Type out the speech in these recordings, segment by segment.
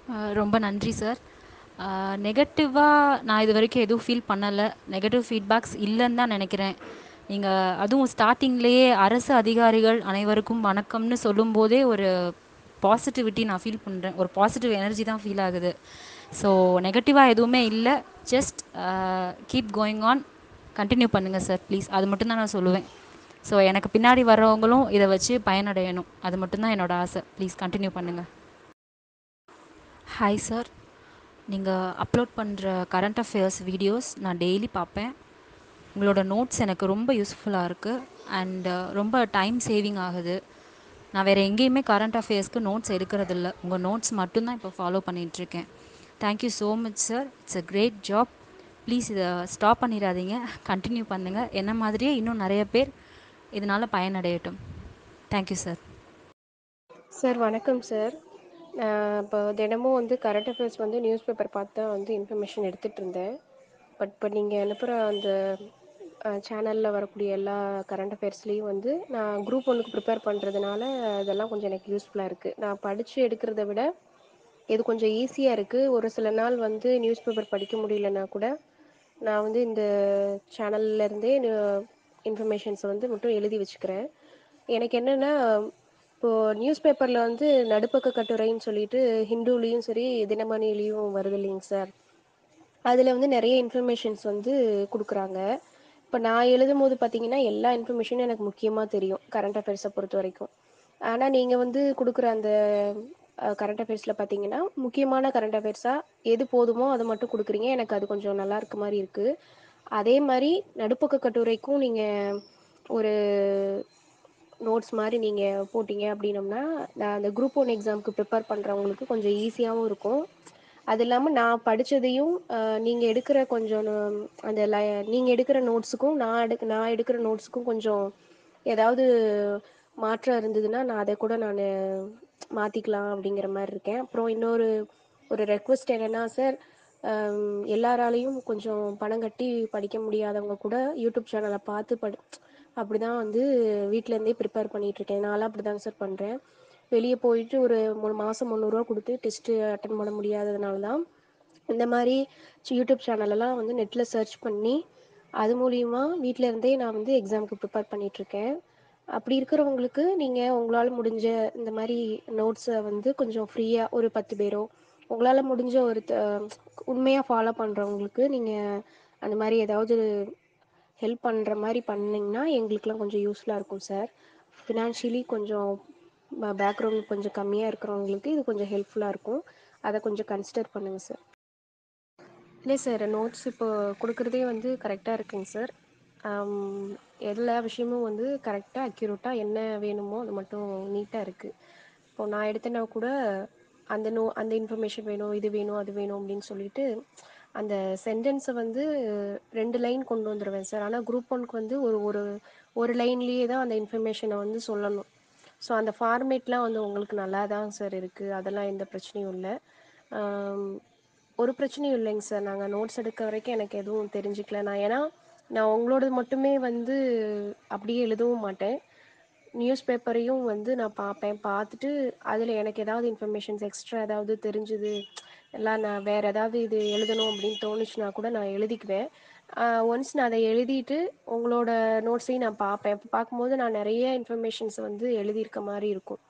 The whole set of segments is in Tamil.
ரொம்ப நன்றி சார். நெகட்டிவாக நான் இது வரைக்கும் எதுவும் ஃபீல் பண்ணலை. நெகட்டிவ் ஃபீட்பேக்ஸ் இல்லைன்னு தான் நினைக்கிறேன். நீங்கள் அதுவும் ஸ்டார்டிங்லேயே அரசு அதிகாரிகள் அனைவருக்கும் வணக்கம்னு சொல்லும்போதே ஒரு பாசிட்டிவிட்டி நான் ஃபீல் பண்ணுறேன். ஒரு பாசிட்டிவ் எனர்ஜி தான் ஃபீல் ஆகுது. ஸோ நெகட்டிவாக எதுவுமே இல்லை. Just keep going on, continue பண்ணுங்கள் சார் ப்ளீஸ். அது மட்டும்தான் நான் சொல்லுவேன். ஸோ எனக்கு பின்னாடி வர்றவங்களும் இதை வச்சு பயனடையணும். அது மட்டும்தான் என்னோடய ஆசை. ப்ளீஸ் கண்டினியூ பண்ணுங்கள். Hi sir. நீங்கள் அப்லோட் பண்ணுற கரண்ட் அஃபேர்ஸ் வீடியோஸ் நான் டெய்லி பார்ப்பேன். உங்களோட நோட்ஸ் எனக்கு ரொம்ப யூஸ்ஃபுல்லாக இருக்குது. அண்டு ரொம்ப டைம் சேவிங் ஆகுது. நான் வேறு எங்கேயுமே கரண்ட் அஃபேர்ஸ்க்கு நோட்ஸ் எடுக்கிறதில்ல. உங்கள் நோட்ஸ் மட்டும்தான் இப்போ ஃபாலோ பண்ணிகிட்ருக்கேன். Thank you so much sir. It's a great job. Please இதை ஸ்டாப் பண்ணிடாதீங்க, கண்டினியூ பண்ணுங்கள். என்ன மாதிரியே இன்னும் நிறைய பேர் இதனால் பயனடையட்டும். Thank you sir. சார் வணக்கம் சார். நான் இப்போ தினமும் வந்து கரண்ட் அஃபேர்ஸ் வந்து நியூஸ் பேப்பர் பார்த்து தான் வந்து இன்ஃபர்மேஷன் எடுத்துகிட்டு இருந்தேன். பட் இப்போ நீங்கள் அனுப்புகிற அந்த சேனலில் வரக்கூடிய எல்லா கரண்ட் அஃபேர்ஸ்லேயும் வந்து நான் குரூப் ஒன்றுக்கு ப்ரிப்பேர் பண்ணுறதுனால அதெல்லாம் கொஞ்சம் எனக்கு யூஸ்ஃபுல்லாக இருக்குது. நான் படித்து எடுக்கிறத விட இது கொஞ்சம் ஈஸியாக இருக்குது. ஒரு சில நாள் வந்து நியூஸ் பேப்பர் படிக்க முடியலன்னா கூட நான் வந்து இந்த சேனல்லேருந்தே இன்ஃபர்மேஷன்ஸை வந்து மட்டும் எழுதி வச்சுக்கிறேன். எனக்கு என்னென்னா, இப்போது நியூஸ் பேப்பரில் வந்து நடுப்பக்க கட்டுரைன்னு சொல்லிட்டு ஹிந்துலேயும் சரி தினமணிலையும் வருது இல்லைங்க சார். அதில் வந்து நிறைய இன்ஃபர்மேஷன்ஸ் வந்து கொடுக்குறாங்க. இப்போ நான் எழுதும் போது பார்த்தீங்கன்னா எல்லா இன்ஃபர்மேஷனும் எனக்கு முக்கியமாக தெரியும் கரண்ட் அஃபேர்ஸை பொறுத்த வரைக்கும். ஆனால் நீங்கள் வந்து கொடுக்குற அந்த கரண்ட் அஃபேர்ஸில் பார்த்தீங்கன்னா முக்கியமான கரண்ட் அஃபேர்ஸாக எது போதுமோ அதை மட்டும் கொடுக்குறீங்க. எனக்கு அது கொஞ்சம் நல்லா இருக்க மாதிரி இருக்குது. அதே மாதிரி நடுப்பக்க கட்டுரைக்கும் நீங்கள் ஒரு நோட்ஸ் மாதிரி நீங்கள் போட்டிங்க அப்படின்னம்னா நான் அந்த குரூப் ஒன் எக்ஸாமுக்கு ப்ரிப்பேர் பண்ணுறவங்களுக்கு கொஞ்சம் ஈஸியாகவும் இருக்கும். அது இல்லாமல் நான் படித்ததையும் நீங்கள் எடுக்கிற கொஞ்சம் அந்த நீங்கள் எடுக்கிற நோட்ஸுக்கும் நான் எடுக்கிற நோட்ஸுக்கும் கொஞ்சம் ஏதாவது மாற்றம் இருந்ததுன்னா நான் அதை கூட நான் மாற்றிக்கலாம் அப்படிங்கிற மாதிரி இருக்கேன். அப்புறம் இன்னொரு ரெக்வெஸ்ட் என்னென்னா சார், எல்லாராலையும் கொஞ்சம் பணம் கட்டி படிக்க முடியாதவங்க கூட யூடியூப் சேனலை பார்த்து அப்படி தான் வந்து வீட்டிலேருந்தே ப்ரிப்பேர் பண்ணிகிட்ருக்கேன். நான்லாம் அப்படி தாங்க சார் பண்ணுறேன். வெளியே போயிட்டு ஒரு மாதம் 300 கொடுத்து டெஸ்ட்டு அட்டன் பண்ண முடியாததுனால தான் இந்த மாதிரி யூடியூப் சேனலெல்லாம் வந்து நெட்டில் சர்ச் பண்ணி அது மூலிமா வீட்டில் இருந்தே நான் வந்து எக்ஸாமுக்கு ப்ரிப்பேர் பண்ணிகிட்ருக்கேன். அப்படி இருக்கிறவங்களுக்கு நீங்கள் உங்களால் முடிஞ்ச இந்த மாதிரி நோட்ஸை வந்து கொஞ்சம் ஃப்ரீயாக ஒரு 10 பேரோ உங்களால் முடிஞ்ச ஒரு உண்மையாக ஃபாலோ பண்ணுறவங்களுக்கு நீங்கள் அந்த மாதிரி ஏதாவது ஹெல்ப் பண்ணுற மாதிரி பண்ணிங்கன்னா எங்களுக்கெலாம் கொஞ்சம் யூஸ்ஃபுல்லாக இருக்கும் சார். ஃபினான்ஷியலி கொஞ்சம் பேக்ரவுண்ட் கொஞ்சம் கம்மியாக இருக்கிறவங்களுக்கு இது கொஞ்சம் ஹெல்ப்ஃபுல்லாக இருக்கும். அதை கொஞ்சம் கன்சிடர் பண்ணுங்கள் சார். இல்லை சார், நோட்ஸ் இப்போ கொடுக்குறதே வந்து கரெக்டாக இருக்குங்க சார். எல்லா விஷயமும் வந்து கரெக்டாக அக்யூரேட்டாக என்ன வேணுமோ அது மட்டும் நீட்டாக இருக்குது. இப்போது நான் எடுத்தேன்னா கூட அந்த இன்ஃபர்மேஷன் வேணும், இது வேணும், அது வேணும் அப்படின்னு சொல்லிட்டு அந்த சென்டென்ஸை வந்து 2 லைன் கொண்டு வந்துடுவேன் சார். ஆனால் குரூப் ஒன்க்கு வந்து ஒரு ஒரு ஒரு லைன்லேயே தான் அந்த இன்ஃபர்மேஷனை வந்து சொல்லணும். ஸோ அந்த ஃபார்மேட்லாம் வந்து உங்களுக்கு நல்லா தான் சார் இருக்குது. அதெல்லாம் எந்த பிரச்சனையும் இல்லை. ஒரு பிரச்சனையும் இல்லைங்க சார். நாங்கள் நோட்ஸ் எடுக்க வரைக்கும் எனக்கு எதுவும் தெரிஞ்சுக்கல. நான் உங்களோடது மட்டுமே வந்து அப்படியே எழுதவும் மாட்டேன். நியூஸ் பேப்பரையும் வந்து நான் பார்ப்பேன். பார்த்துட்டு அதில் எனக்கு ஏதாவது இன்ஃபர்மேஷன்ஸ் எக்ஸ்ட்ரா ஏதாவது தெரிஞ்சுது, எல்லாம் நான் வேறு ஏதாவது இது எழுதணும் அப்படின்னு தோணுச்சுன்னா கூட நான் எழுதிக்குவேன். ஒன்ஸ் நான் அதை எழுதிட்டு உங்களோட நோட்ஸையும் நான் பார்ப்பேன். பார்க்கும்போது நான் நிறைய இன்ஃபர்மேஷன்ஸ் வந்து எழுதியிருக்க மாதிரி இருக்கும்.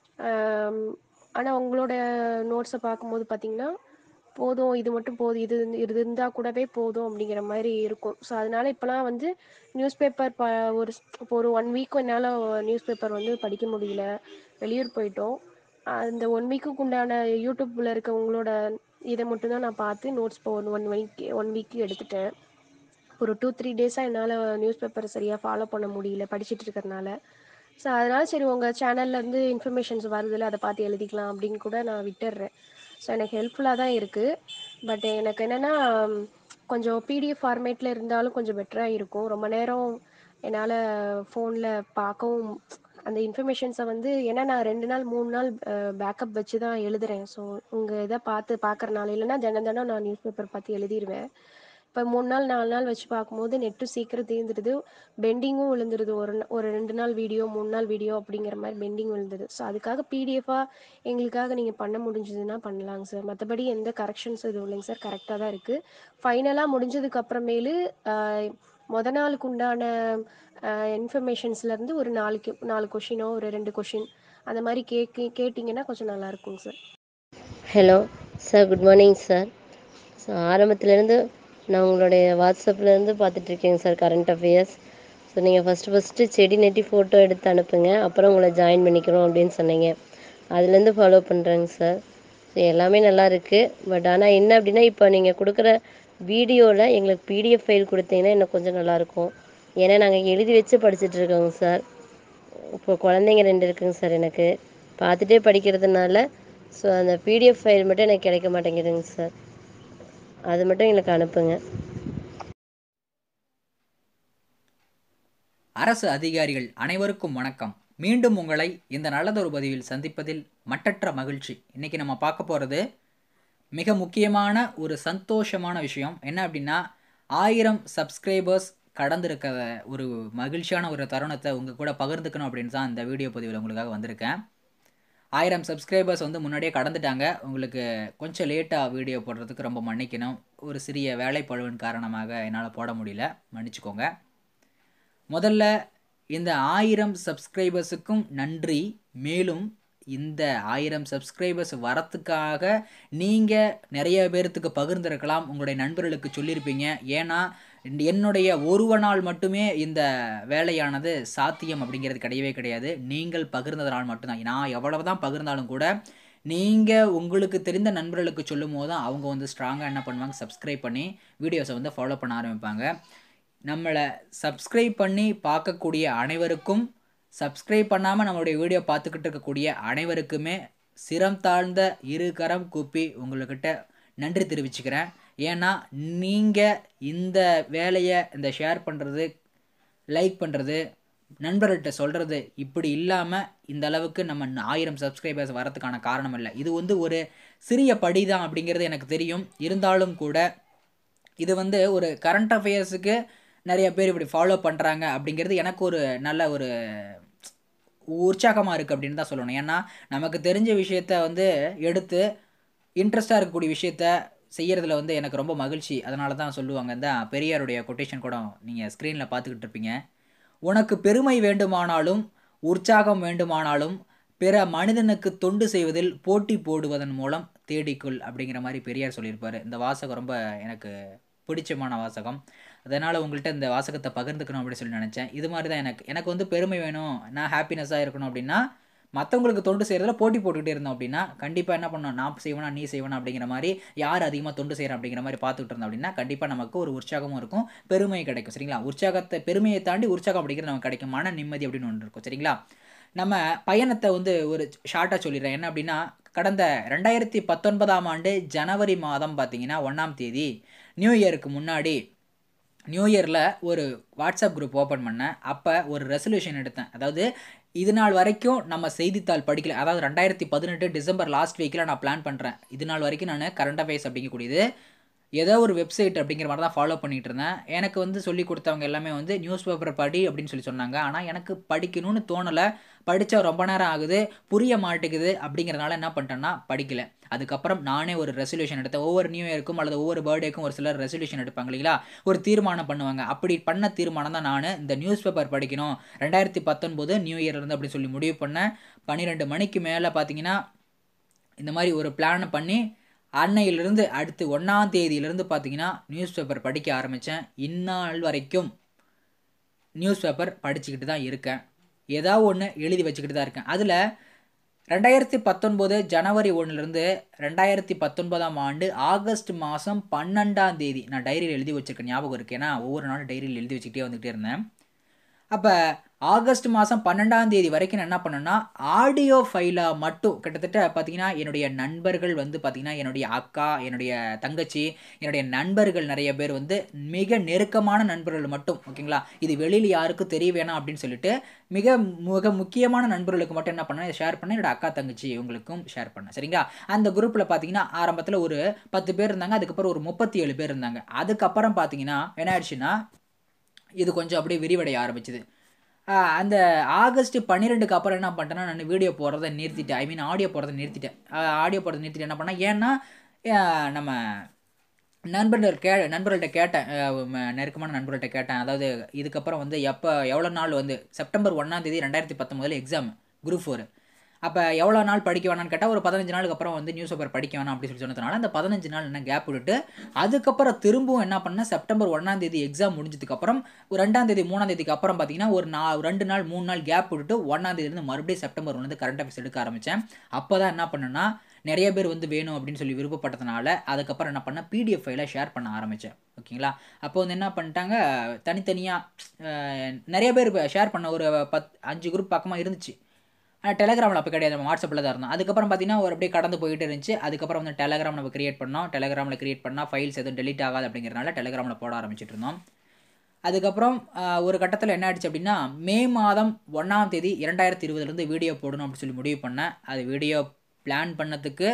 ஆனால் உங்களோட நோட்ஸை பார்க்கும்போது பார்த்தீங்கன்னா போதும், இது மட்டும் போதும், இது இது இருந்தால் கூடவே போதும் அப்படிங்கிற மாதிரி இருக்கும். ஸோ அதனால் இப்போலாம் வந்து நியூஸ் பேப்பர் இப்போ ஒரு 1 வீக்கும் என்னால் நியூஸ் பேப்பர் வந்து படிக்க முடியல. வெளியூர் போயிட்டோம். அந்த 1 வீக்குக்கு உண்டான யூடியூப்பில் இருக்க உங்களோட இதை மட்டும்தான் நான் பார்த்து நோட்ஸ் இப்போ 1 வீக்கு எடுத்துட்டேன். ஒரு 2-3 டேஸாக என்னால் நியூஸ் பேப்பரை சரியாக ஃபாலோ பண்ண முடியல படிச்சுட்டு இருக்கிறதுனால. ஸோ அதனால் சரி உங்கள் சேனல்லேருந்து இன்ஃபர்மேஷன்ஸ் வருதில்ல, அதை பார்த்து எழுதிக்கலாம் அப்படின்னு கூட நான் விட்டுடுறேன். ஸோ எனக்கு ஹெல்ப்ஃபுல்லாக தான் இருக்குது. பட் எனக்கு என்னென்னா கொஞ்சம் பிடிஎஃப் ஃபார்மேட்டில் இருந்தாலும் கொஞ்சம் பெட்டராக இருக்கும். ரொம்ப நேரம் என்னால் ஃபோனில் பார்க்கவும் அந்த இன்ஃபர்மேஷன்ஸை வந்து ஏன்னா நான் 2 நாள் 3 நாள் பேக்கப் வச்சு தான் எழுதுகிறேன். ஸோ உங்கள் இதை பார்க்குறனால இல்லைன்னா தினம் தினம் நான் நியூஸ் பேப்பர் பார்த்து எழுதிடுவேன். இப்போ அப்போ 3 நாள் 4 நாள் வச்சு பார்க்கும்போது நெட்டும் சீக்கிரம் தீர்ந்துடுது, பெண்டிங்கும் விழுந்துடுது. ஒரு 2 நாள் வீடியோ 3 நாள் வீடியோ அப்படிங்கிற மாதிரி பெண்டிங் விழுந்துது. ஸோ அதுக்காக பிடிஎஃபாக எங்களுக்காக நீங்கள் பண்ண முடிஞ்சதுன்னா பண்ணலாங்க சார். மற்றபடி எந்த கரெக்ஷன்ஸ் எதுவும் இல்லைங்க சார், கரெக்டாக தான் இருக்குது. ஃபைனலாக முடிஞ்சதுக்கு அப்புறமேலு நாளுக்கு உண்டான இன்ஃபர்மேஷன்ஸ்லேருந்து ஒரு 4 கொஷினோ ஒரு 2 கொஷின் அந்த மாதிரி கேட்டிங்கன்னா கொஞ்சம் நல்லா இருக்குங்க sir. Hello sir, good morning sir. So ஆரம்பத்துலேருந்து நான் உங்களுடைய வாட்ஸ்அப்லேருந்து பார்த்துட்ருக்கேங்க சார் கரண்ட் அஃபேர்ஸ். ஸோ நீங்கள் ஃபஸ்ட்டு செடி நெட்டி ஃபோட்டோ எடுத்து அனுப்புங்க, அப்புறம் உங்களை ஜாயின் பண்ணிக்கிறோம் அப்படின்னு சொன்னீங்க. அதுலேருந்து ஃபாலோ பண்ணுறேங்க சார். ஸோ எல்லாமே நல்லா இருக்குது. பட் ஆனால் என்ன அப்படின்னா, இப்போ நீங்கள் கொடுக்குற வீடியோவில் எங்களுக்கு பிடிஎஃப் ஃபைல் கொடுத்தீங்கன்னா இன்னும் கொஞ்சம் நல்லாயிருக்கும். ஏன்னா நாங்கள் எழுதி வச்சு படிச்சுட்ருக்கோங்க சார். இப்போ குழந்தைங்க 2 இருக்குங்க சார் எனக்கு, பார்த்துட்டே படிக்கிறதுனால. ஸோ அந்த பிடிஎஃப் ஃபைல் மட்டும் எனக்கு கிடைக்க மாட்டேங்குதுங்க சார். அது மட்டும் எங்களுக்கு அனுப்புங்க. அரசு அதிகாரிகள் அனைவருக்கும் வணக்கம். மீண்டும் உங்களை இந்த நல்லதொரு பதிவில் சந்திப்பதில் மட்டற்ற மகிழ்ச்சி. இன்றைக்கி நம்ம பார்க்க போகிறது மிக முக்கியமான ஒரு சந்தோஷமான விஷயம். என்ன அப்படின்னா, 1000 சப்ஸ்கிரைபர்ஸ் கடந்திருக்கிற ஒரு மகிழ்ச்சியான ஒரு தருணத்தை உங்கள் கூட பகிர்ந்துக்கணும் அப்படின்னு தான் இந்த வீடியோ பதிவில் உங்களுக்காக வந்திருக்கேன். 1000 சப்ஸ்கிரைபர்ஸ் வந்து முன்னாடியே கடந்துட்டாங்க. உங்களுக்கு கொஞ்சம் லேட்டாக வீடியோ போடுறதுக்கு ரொம்ப மன்னிக்கணும். ஒரு சிறிய வேலைப்பளுவின் காரணமாக என்னால் போட முடியல, மன்னிச்சுக்கோங்க. முதல்ல இந்த 1000 சப்ஸ்கிரைபர்ஸுக்கும் நன்றி. மேலும் இந்த 1000 சப்ஸ்கிரைபர்ஸ் வரத்துக்காக நீங்கள் நிறைய பேர்த்துக்கு பகிர்ந்திருக்கலாம், உங்களுடைய நண்பர்களுக்கு சொல்லியிருப்பீங்க. ஏன்னா என்னுடைய ஒருவனால் மட்டுமே இந்த வேலையானது சாத்தியம் அப்படிங்கிறது கிடையவே கிடையாது. நீங்கள் பகிர்ந்ததனால் மட்டும்தான். நான் எவ்வளவு தான் பகிர்ந்தாலும் கூட நீங்கள் உங்களுக்கு தெரிந்த நண்பர்களுக்கு சொல்லும் போது தான் அவங்க வந்து ஸ்ட்ராங்காக என்ன பண்ணுவாங்க, சப்ஸ்கிரைப் பண்ணி வீடியோஸை வந்து ஃபாலோ பண்ண ஆரம்பிப்பாங்க. நம்மளை சப்ஸ்கிரைப் பண்ணி பார்க்கக்கூடிய அனைவருக்கும், சப்ஸ்கிரைப் பண்ணாமல் நம்மளுடைய வீடியோ பார்த்துக்கிட்டு இருக்கக்கூடிய அனைவருக்குமே சிரம் தாழ்ந்த இரு கரம் கூப்பி உங்கள்கிட்ட நன்றி தெரிவிச்சுக்கிறேன். ஏன்னா நீங்கள் இந்த வேலையை, இந்த ஷேர் பண்ணுறது, லைக் பண்ணுறது, நண்பர்கள்ட்ட சொல்கிறது, இப்படி இல்லாமல் இந்த அளவுக்கு நம்ம 1000 சப்ஸ்கிரைபர்ஸ் வரதுக்கான காரணம் இல்லை. இது வந்து ஒரு சிறிய படி தான் அப்படிங்கிறது எனக்கு தெரியும். இருந்தாலும் கூட இது வந்து ஒரு கரண்ட் அஃபேர்ஸுக்கு நிறைய பேர் இப்படி ஃபாலோ பண்ணுறாங்க அப்படிங்கிறது எனக்கு ஒரு நல்ல ஒரு உற்சாகமாக இருக்குது அப்படின்னு தான் சொல்லணும். ஏன்னா நமக்கு தெரிஞ்ச விஷயத்த வந்து எடுத்து இன்ட்ரெஸ்டாக இருக்கக்கூடிய விஷயத்த செய்கிறதுல வந்து எனக்கு ரொம்ப மகிழ்ச்சி. அதனால தான் சொல்லுவாங்க, இந்த பெரியாருடைய கொட்டேஷன் கூட நீங்கள் ஸ்க்ரீனில் பார்த்துக்கிட்டு இருப்பீங்க. உனக்கு பெருமை வேண்டுமானாலும் உற்சாகம் வேண்டுமானாலும் பிற மனிதனுக்கு தொண்டு செய்வதில் போட்டி போடுவதன் மூலம் தேடிக்கொள் அப்படிங்கிற மாதிரி பெரியார் சொல்லியிருப்பார். இந்த வாசகம் ரொம்ப எனக்கு பிடிச்சமான வாசகம். அதனால் உங்கள்கிட்ட இந்த வாசகத்தை பகிர்ந்துக்கணும் அப்படின்னு சொல்லி நினச்சேன். இது மாதிரி தான் எனக்கு வந்து பெருமை வேணும், நான் ஹாப்பினஸ்ஸாக இருக்கணும் அப்படின்னா, மற்றவங்களுக்கு தொண்டு செய்கிறதுல போட்டி போட்டுக்கிட்டே இருந்தோம் அப்படின்னா கண்டிப்பாக என்ன பண்ணணும், நான் செய்வேனா நீ செய்வேனா அப்படிங்கிற மாதிரி, யார் அதிகமாக தொண்டு செய்கிறேன் அப்படிங்கிற மாதிரி பார்த்துக்கிட்டு இருந்தோம் அப்படின்னா கண்டிப்பாக நமக்கு ஒரு உற்சாகமும் இருக்கும், பெருமை கிடைக்கும். சரிங்களா? உற்சாகத்தை, பெருமையை தாண்டி உற்சாகம் அப்படிங்கிறது நமக்கு கிடைக்கும், மன நிம்மதி அப்படின்னு ஒன்று இருக்கும். சரிங்களா? நம்ம பயணத்தை வந்து ஒரு ஷார்ட்டாக சொல்லிடுறேன். என்ன அப்படின்னா, கடந்த 2019ஆம் ஆண்டு ஜனவரி மாதம் பார்த்தீங்கன்னா 1ஆம் தேதி நியூ இயருக்கு முன்னாடி, நியூ இயரில் ஒரு வாட்ஸ்அப் குரூப் ஓப்பன் பண்ணேன். அப்போ ஒரு ரெசல்யூஷன் எடுத்தேன். அதாவது இது நாள் வரைக்கும் நம்ம செய்தித்தாள் படிக்கல. அதாவது 2018 டிசம்பர் லாஸ்ட் வீக்கில் நான் பிளான் பண்ணுறேன். இது நாள் வரைக்கும் நான் கரண்ட் அஃபேர்ஸ் அப்படிங்கக்கூடியது ஏதோ ஒரு வெப்சைட் அப்படிங்கிற மாதிரி தான் ஃபாலோ பண்ணிகிட்டு இருந்தேன். எனக்கு வந்து சொல்லி கொடுத்தவங்க எல்லாமே வந்து நியூஸ் பேப்பர் படி அப்படின்னு சொல்லி சொன்னாங்க. ஆனால் எனக்கு படிக்கணும்னு தோணலை. படித்தா ரொம்ப நேரம் ஆகுது, புரிய மாட்டேங்குது. அப்படிங்கிறதுனால என்ன பண்ணிட்டேன்னா படிக்கலை. அதுக்கப்புறம் நானே ஒரு ரெசல்யூஷன் எடுத்தேன். ஒவ்வொரு நியூ இயருக்கும் அல்லது ஒவ்வொரு பர்த்டேக்கும் ஒரு சிலர் ரெசல்யூஷன் எடுப்பாங்க இல்லைங்களா, ஒரு தீர்மானம் பண்ணுவாங்க. அப்படி பண்ண தீர்மானம் தான் நான் இந்த நியூஸ் பேப்பர் படிக்கணும் 2019 நியூ இயர் இருந்து அப்படின்னு சொல்லி முடிவு பண்ணேன். 12 மணிக்கு மேலே பார்த்தீங்கன்னா இந்த மாதிரி ஒரு பிளான் பண்ணி அன்னையிலிருந்து அடுத்து 1ஆம் தேதியிலிருந்து பார்த்தீங்கன்னா நியூஸ் பேப்பர் படிக்க ஆரம்பித்தேன். இந்நாள் வரைக்கும் நியூஸ் பேப்பர் படிச்சுக்கிட்டு தான் இருக்கேன். ஏதாவது ஒன்று எழுதி வச்சுக்கிட்டு தான் இருக்கேன். அதில் 2019 ஜனவரி 1லேருந்து 2019ஆம் ஆண்டு ஆகஸ்ட் மாதம் 12ஆம் தேதி நான் டைரியில் எழுதி வச்சுருக்கேன். ஞாபகம் இருக்குது. ஏன்னா ஒவ்வொரு நாளும் டைரியில் எழுதி வச்சுக்கிட்டே வந்துகிட்டே இருந்தேன். அப்போ ஆகஸ்ட் மாதம் 12ஆம் தேதி வரைக்கும் நான் என்ன பண்ணேன்னா ஆடியோ ஃபைலாக மட்டும் கிட்டத்தட்ட பார்த்தீங்கன்னா என்னுடைய நண்பர்கள் வந்து பார்த்தீங்கன்னா என்னுடைய அக்கா, என்னுடைய தங்கச்சி, என்னுடைய நண்பர்கள் நிறைய பேர் வந்து மிக நெருக்கமான நண்பர்கள் மட்டும், ஓகேங்களா, இது வெளியில் யாருக்கும் தெரிய வேணாம் அப்படின்னு சொல்லிட்டு மிக மிக முக்கியமான நண்பர்களுக்கு மட்டும் என்ன பண்ணேன், ஷேர் பண்ணேன். என்னோட அக்கா தங்கச்சி இவங்களுக்கும் ஷேர் பண்ணேன். சரிங்களா? அந்த குரூப்பில் பார்த்தீங்கன்னா ஆரம்பத்தில் ஒரு 10 பேர் இருந்தாங்க. அதுக்கப்புறம் ஒரு 37 பேர் இருந்தாங்க. அதுக்கப்புறம் பார்த்தீங்கன்னா என்ன ஆயிடுச்சுன்னா இது கொஞ்சம் அப்படியே விரிவடைய ஆரம்பிச்சுது. அந்த ஆகஸ்ட் 12க்கு அப்புறம் என்ன பண்ணிட்டேன்னா நான் வீடியோ போடுறதை நிறுத்திட்டேன். ஐ மீன் ஆடியோ போடுறதை நிறுத்திட்டேன். ஆடியோ போடுறதை நிறுத்திட்டு என்ன பண்ணேன், ஏன்னா நம்ம நண்பர்கள்ட்ட கேட்டேன், நெருக்கமான நண்பர்கள்ட்ட கேட்டேன். அதாவது இதுக்கப்புறம் வந்து எவ்வளோ நாள் வந்து செப்டம்பர் 1ஆம் தேதி 2019 எக்ஸாம் குரூப் 4. அப்போ எவ்வளோ நாள் படிக்க வேணான்னு கேட்டால் ஒரு 15 நாளுக்கு அப்புறம் வந்து நியூஸ் பேப்பர் படிக்க வேணாம் அப்படின்னு சொல்லி சொன்னதுனால அந்த 15 நாள் என்ன கேப் விட்டுட்டு அதுக்கப்புறம் திரும்பவும் என்ன பண்ணேன், செப்டம்பர் 1ஆம் தேதி எக்ஸாம் முடிஞ்சதுக்கப்புறம் ஒரு 2ஆம் தேதி 3ஆம் தேதிக்கு அப்புறம் பார்த்தீங்கன்னா ஒரு 2 நாள் 3 நாள் கேப் விட்டுட்டு 1ஆம் தேதியிலேருந்து மறுபடியும் செப்டம்பர் 1 கரண்ட் அஃபேர்ஸ் எடுக்க ஆரம்பித்தேன். அப்போ தான் என்ன பண்ணேன்னா நிறைய பேர் வந்து வேணும் அப்படின்னு சொல்லி விருப்பப்பட்டதுனால அதுக்கப்புறம் என்ன பண்ணேன், பிடிஎஃப் ஃபைலை ஷேர் பண்ண ஆரம்பித்தேன். ஓகேங்களா? அப்போ வந்து என்ன பண்ணிட்டாங்க, தனித்தனியாக நிறைய பேர் ஷேர் பண்ண ஒரு 5 குரூப் பக்கமாக இருந்துச்சு. டெலகிராமில் அப்போ கிடையாது, நம்ம வாட்ஸ்அப்பில் தான் இருந்தோம். அதுக்கப்புறம் பார்த்தீங்கன்னா ஒரு அப்படியே கடந்து போயிட்டு இருந்துச்சு. அதுக்கப்புறம் வந்து டெலகிராம் நம்ம கிரியேட் பண்ணோம். டெலகிராமில் கிரியேட் பண்ணால் ஃபைல்ஸ் எதுவும் டெலிட் ஆகாது அப்படிங்கிறனால டெலகிராமில் போட ஆரம்பிச்சிட்டு இருந்தோம். அதுக்கப்புறம் ஒரு கட்டத்தில் என்ன ஆயிடுச்சு அப்படின்னா மே மாதம் 1ஆம் தேதி 2020 வீடியோ போடணும் அப்படின்னு சொல்லி முடிவு பண்ணேன். அது வீடியோ பிளான் பண்ணதுக்கு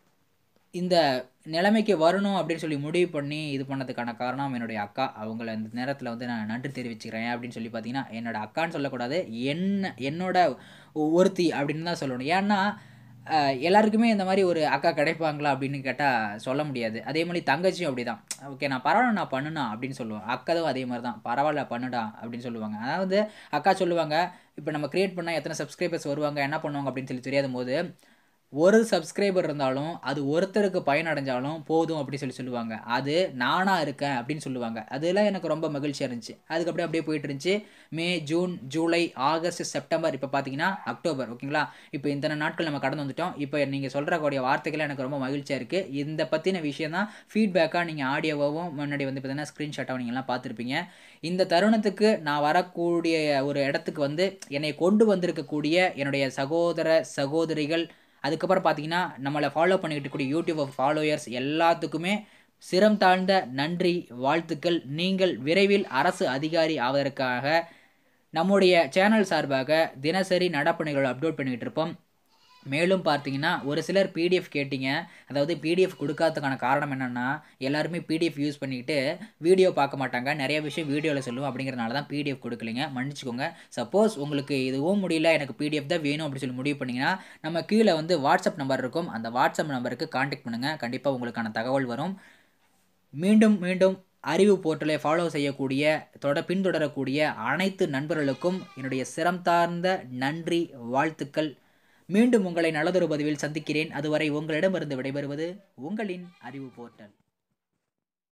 இந்த நிலைமைக்கு வரணும் அப்படின்னு சொல்லி முடிவு பண்ணி இது பண்ணதுக்கான காரணம் என்னுடைய அக்கா. அவங்கள இந்த நேரத்தில் வந்து நான் நன்றி தெரிவிச்சுக்கிறேன். அப்படின்னு சொல்லி பார்த்தீங்கன்னா என்னோட அக்கான்னு சொல்லக்கூடாது, என்னோட ஒருத்தி அப்படின்னு தான் சொல்லணும். ஏன்னா எல்லாருக்குமே இந்த மாதிரி ஒரு அக்கா கிடைப்பாங்களா அப்படின்னு கேட்டால் சொல்ல முடியாது. அதே மாதிரி தங்கச்சியும் அப்படி தான். ஓகே நான் பரவாயில்ல நான் பண்ணுனா அப்படின்னு சொல்லுவேன். அக்காவும் அதே மாதிரி தான், பரவாயில்ல பண்ணுடா அப்படின்னு சொல்லுவாங்க. அதாவது அக்கா சொல்லுவாங்க, இப்போ நம்ம கிரியேட் பண்ணால் எத்தனை சப்ஸ்கிரைபர்ஸ் வருவாங்க என்ன பண்ணுவாங்க அப்படின்னு சொல்லி தெரியாத போது ஒரு சப்ஸ்கிரைபர் இருந்தாலும் அது ஒருத்தருக்கு பயனடைஞ்சாலும் போதும் அப்படின்னு சொல்லி சொல்லுவாங்க. அது நானாக இருக்கேன் அப்படின்னு சொல்லுவாங்க. அதெல்லாம் எனக்கு ரொம்ப மகிழ்ச்சியாக இருந்துச்சு. அதுக்கு அப்படியே போயிட்டு இருந்துச்சு. May, June, July, August, September, இப்போ பார்த்தீங்கன்னா அக்டோபர். ஓகேங்களா? இப்போ இத்தனை நாட்கள் நம்ம கடந்து வந்துட்டோம். இப்போ நீங்கள் சொல்கிறக்கூடிய வார்த்தைகள் எனக்கு ரொம்ப மகிழ்ச்சியாக இருக்குது. இந்த பற்றின விஷயம் தான் ஃபீட்பேக்காக நீங்கள் ஆடியோவாகவும் முன்னாடி வந்து பார்த்தீங்கன்னா ஸ்க்ரீன்ஷாட்டாகவும் நீங்கள்லாம் பார்த்துருப்பீங்க. இந்த தருணத்துக்கு நான் வரக்கூடிய ஒரு இடத்துக்கு வந்து என்னை கொண்டு வந்திருக்கக்கூடிய என்னுடைய சகோதர சகோதரிகள், அதுக்கப்புறம் பார்த்தீங்கன்னா நம்மளை ஃபாலோ பண்ணிக்கிட்டு கூடிய யூடியூப் ஃபாலோயர்ஸ் எல்லாத்துக்குமே சிரம் தாழ்ந்த நன்றி, வாழ்த்துக்கள். நீங்கள் விரைவில் அரசு அதிகாரி ஆவதற்காக நம்முடைய சேனல் சார்பாக தினசரி நடப்பணிகள் அப்லோட் பண்ணிக்கிட்டு இருப்போம். மேலும் பார்த்தீங்கன்னா ஒரு சிலர் பிடிஎஃப் கேட்டிங்க. அதாவது பிடிஎஃப் கொடுக்காததுக்கான காரணம் என்னென்னா எல்லாருமே பிடிஎஃப் யூஸ் பண்ணிக்கிட்டு வீடியோ பார்க்க மாட்டாங்க. நிறைய விஷயம் வீடியோவில் சொல்லுவோம் அப்படிங்கிறனால தான் பிடிஎஃப் கொடுக்கலைங்க, மன்னிச்சுக்கோங்க. சப்போஸ் உங்களுக்கு இதுவும் முடியல எனக்கு பிடிஎஃப் தான் வேணும் அப்படின்னு சொல்லி முடிவு பண்ணிங்கன்னா நம்ம கீழே வந்து வாட்ஸ்அப் நம்பர் இருக்கும். அந்த வாட்ஸ்அப் நம்பருக்கு கான்டாக்ட் பண்ணுங்கள். கண்டிப்பாக உங்களுக்கான தகவல் வரும். மீண்டும் மீண்டும் அறிவு போர்ட்டலை ஃபாலோ செய்யக்கூடிய பின்தொடரக்கூடிய அனைத்து நண்பர்களுக்கும் என்னுடைய சிரம் தார்ந்த நன்றி, வாழ்த்துக்கள். மீண்டும் உங்களை நல்லதொரு பதிவில் சந்திக்கிறேன். அதுவரை உங்களிடமிருந்து விடைபெறுவது உங்களின் அறிவு போர்ட்டல்.